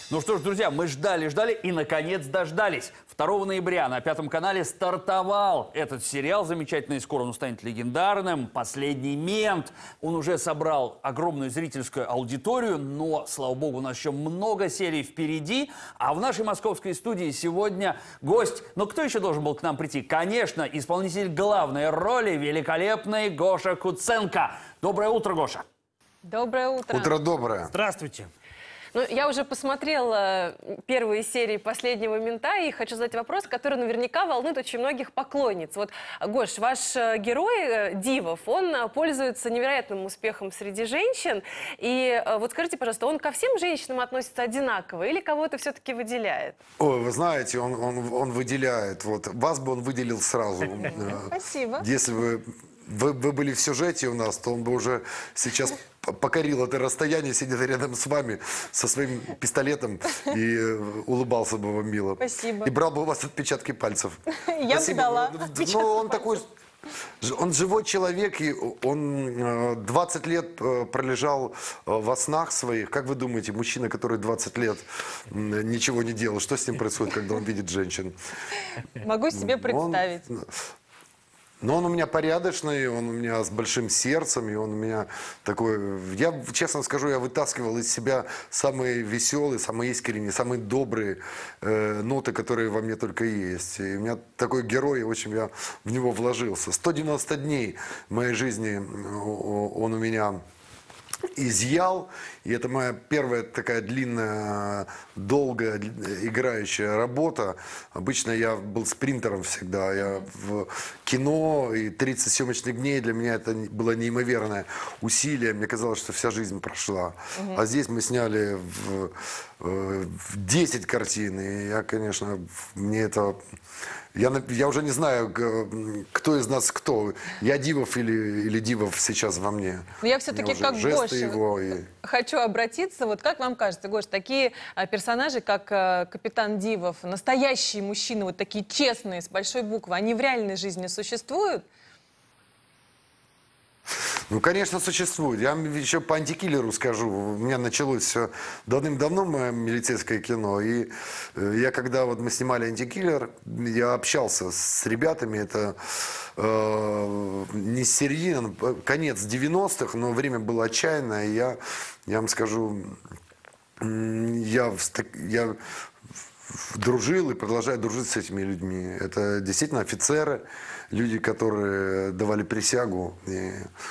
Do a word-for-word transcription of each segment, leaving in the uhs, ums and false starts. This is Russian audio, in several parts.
Ну что ж, друзья, мы ждали-ждали и, наконец, дождались. второго ноября на Пятом канале стартовал этот сериал замечательный, скоро он станет легендарным. «Последний мент». Он уже собрал огромную зрительскую аудиторию, но, слава богу, у нас еще много серий впереди. А в нашей московской студии сегодня гость. Но кто еще должен был к нам прийти? Конечно, исполнитель главной роли, великолепный Гоша Куценко. Доброе утро, Гоша. Доброе утро. Утро доброе. Здравствуйте. Ну, я уже посмотрела первые серии «Последнего мента» и хочу задать вопрос, который наверняка волнует очень многих поклонниц. Вот, Гош, ваш герой Дивов, он пользуется невероятным успехом среди женщин. И вот скажите, пожалуйста, он ко всем женщинам относится одинаково или кого-то все-таки выделяет? Ой, вы знаете, он, он, он выделяет. Вот, вас бы он выделил сразу. Спасибо. Если бы вы, вы были в сюжете у нас, то он бы уже сейчас покорил это расстояние, сидя рядом с вами со своим пистолетом и улыбался бы вам мило. Спасибо. И брал бы у вас отпечатки пальцев. Я бы дала. Ну, он такой... Он живой человек, и он двадцать лет пролежал во снах своих. Как вы думаете, мужчина, который двадцать лет ничего не делал, что с ним происходит, когда он видит женщин? Могу себе представить. Он... Но он у меня порядочный, он у меня с большим сердцем, и он у меня такой... Я, честно скажу, я вытаскивал из себя самые веселые, самые искренние, самые добрые э, ноты, которые во мне только есть. И у меня такой герой, очень я в него вложился. сто девяносто дней моей жизни он у меня изъял. И это моя первая такая длинная, долгая, играющая работа. Обычно я был спринтером всегда. Я в кино и тридцать съемочных дней для меня это было неимоверное усилие. Мне казалось, что вся жизнь прошла. Угу. А здесь мы сняли в, в десять картин. И я, конечно, мне это... Я, я уже не знаю, кто из нас кто. Я Дивов или, или Дивов сейчас во мне. Но я все-таки как Гоша его и... хочу обратиться. Вот как вам кажется, Гош, такие а, персонажи, как а, капитан Дивов, настоящие мужчины, вот такие честные, с большой буквы, они в реальной жизни существуют? Ну, конечно, существует. Я вам еще по антикиллеру скажу. У меня началось все давным-давно, мое милицейское кино. И я, когда вот мы снимали антикиллер, я общался с ребятами. Это э, не середина, конец девяностых, но время было отчаянное. И я, я вам скажу, я, я дружил и продолжаю дружить с этими людьми. Это действительно офицеры, люди, которые давали присягу. И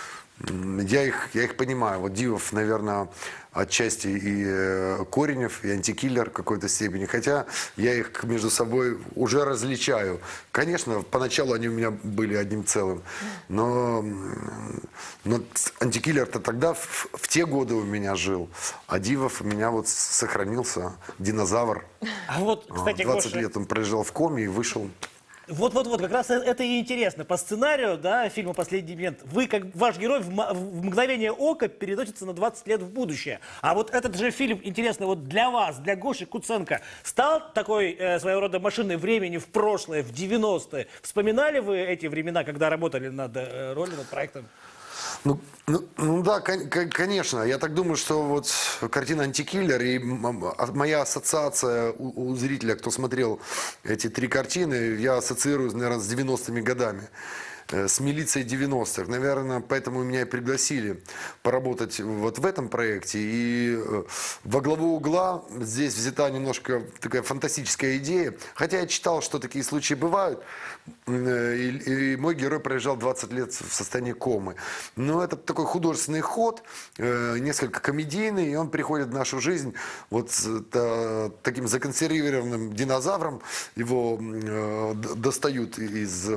я их, я их понимаю. Вот Дивов, наверное, отчасти и Коренев, и антикиллер в какой-то степени. Хотя я их между собой уже различаю. Конечно, поначалу они у меня были одним целым. Но, но антикиллер-то тогда, в, в те годы у меня жил. А Дивов у меня вот сохранился. Динозавр. А вот, кстати, двадцать Гоша... лет он пролежал в коме и вышел. Вот-вот-вот, как раз это и интересно. По сценарию, да, фильма «Последний мент», вы, как ваш герой, в, в мгновение ока переносится на двадцать лет в будущее. А вот этот же фильм, интересно, вот для вас, для Гоши Куценко, стал такой э, своего рода машиной времени в прошлое, в девяностые? Вспоминали вы эти времена, когда работали над э, ролью, над проектом? Ну, ну, ну да, конечно. Я так думаю, что вот картина «Антикиллер» и моя ассоциация у, у зрителя, кто смотрел эти три картины, я ассоциирую, наверное, с девяностыми годами. С милицией девяностых. Наверное, поэтому меня и пригласили поработать вот в этом проекте. И во главу угла здесь взята немножко такая фантастическая идея. Хотя я читал, что такие случаи бывают. И, и мой герой проезжал двадцать лет в состоянии комы. Но это такой художественный ход, несколько комедийный. И он приходит в нашу жизнь вот с таким законсервированным динозавром. Его достают из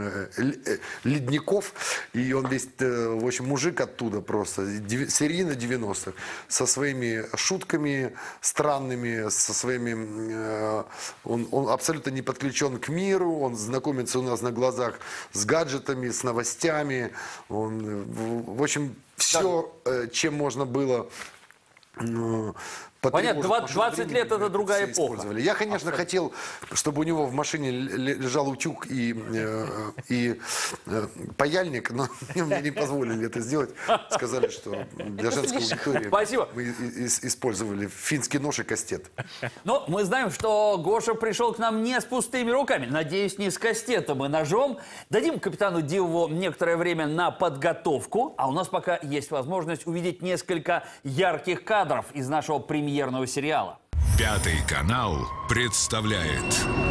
ледников, и он весь, в общем, мужик оттуда просто, середина девяностых, со своими шутками странными, со своими, он, он абсолютно не подключен к миру, он знакомится у нас на глазах с гаджетами, с новостями, он, в общем, все, чем можно было Понятно, потревожить машину двадцать лет времени, это другая все эпоха. использовали. Я, конечно, хотел, чтобы у него в машине лежал утюг и, э, и э, паяльник, но мне не позволили это сделать. Сказали, что для женской аудитории Спасибо. мы и- и- использовали финский нож и кастет. Но мы знаем, что Гоша пришел к нам не с пустыми руками. Надеюсь, не с кастетом и ножом. Дадим капитану Дивову некоторое время на подготовку. А у нас пока есть возможность увидеть несколько ярких кадров из нашего премьерного сериала. Пятый канал представляет.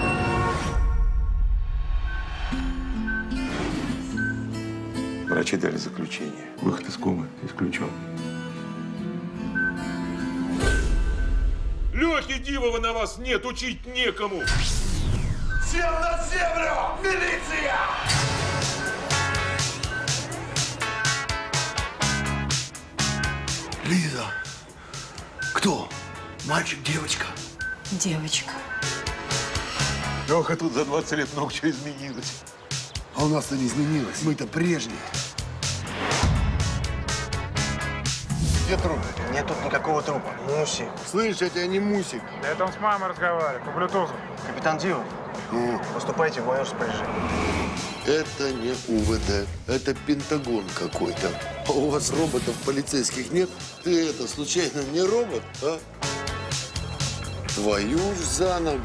Врачи дали заключение. Выход из комы исключен. Лехи Дивова на вас нет, учить некому. Всем на землю! Милиция! Лиза, кто? Мальчик, девочка? Девочка. Леха тут за двадцать лет много чего изменилось. А у нас-то не изменилось. Мы-то прежние. Где труп? Нет тут никакого трупа. Мусик. Слышь, я тебя не Мусик. Да это он с мамой разговаривает, по блютузу. Капитан Дива, поступайте в мое распоряжение. Это не УВД. Это Пентагон какой-то. А у вас роботов полицейских нет? Ты это, случайно, не робот, а? Твою ж за ногу.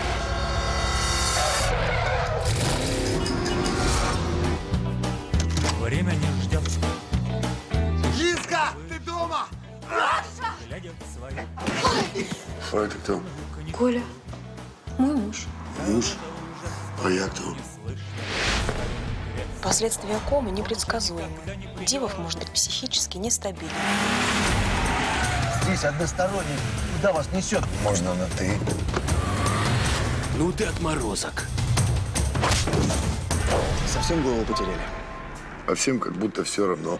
Время не ждет. Лизка, ты дома? А это кто? Коля, мой муж. Муж? А я кто? Последствия комы непредсказуемы. Дивов может быть психически нестабилен. Здесь односторонний. Куда вас несет? Можно на «ты». Ну ты отморозок. Совсем голову потеряли. А всем как будто все равно.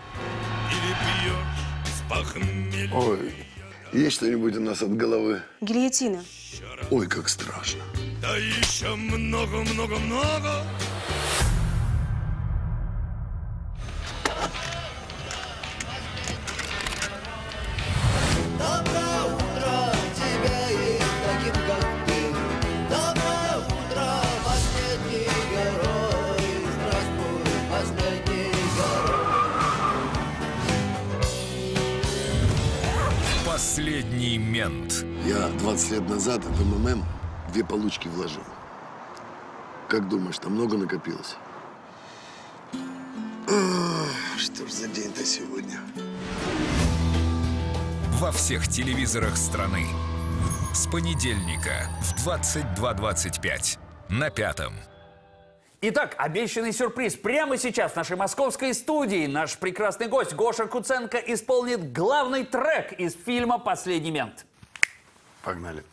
Ой, есть что-нибудь у нас от головы? Гильотина. Ой, как страшно. Да еще много-много-много. Последний мент. Я двадцать лет назад в МММ две получки вложил. Как думаешь, там много накопилось? Ах, что ж за день-то сегодня? Во всех телевизорах страны. С понедельника в двадцать два двадцать пять на Пятом. Итак, обещанный сюрприз. Прямо сейчас в нашей московской студии наш прекрасный гость Гоша Куценко исполнит главный трек из фильма «Последний мент». Погнали.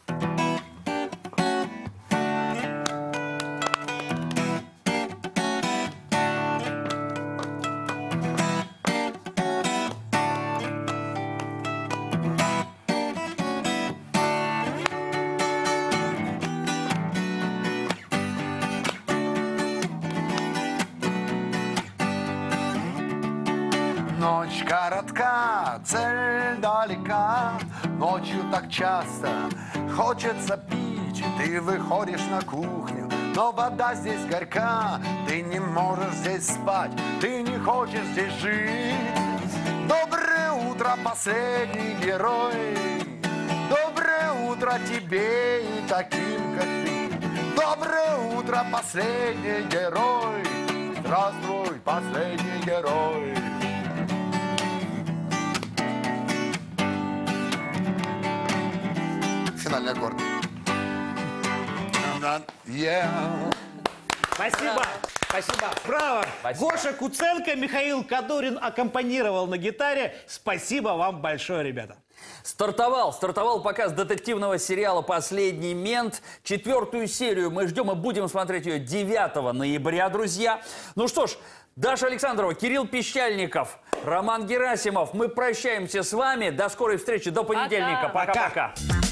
Ночь коротка, цель далека. Ночью так часто хочется пить. Ты выходишь на кухню, но вода здесь горька. Ты не можешь здесь спать, ты не хочешь здесь жить. Доброе утро, последний герой. Доброе утро тебе и таким, как ты. Доброе утро, последний герой. Здравствуй, последний герой. Финальный аккорд. Yeah. Спасибо. Спасибо. Браво. Спасибо. Гоша Куценко, Михаил Кадурин аккомпанировал на гитаре. Спасибо вам большое, ребята. Стартовал, стартовал показ детективного сериала «Последний мент». Четвертую серию мы ждем и будем смотреть ее девятого ноября, друзья. Ну что ж, Даша Александрова, Кирилл Пищальников, Роман Герасимов. Мы прощаемся с вами. До скорой встречи, до понедельника. Пока. Пока-пока.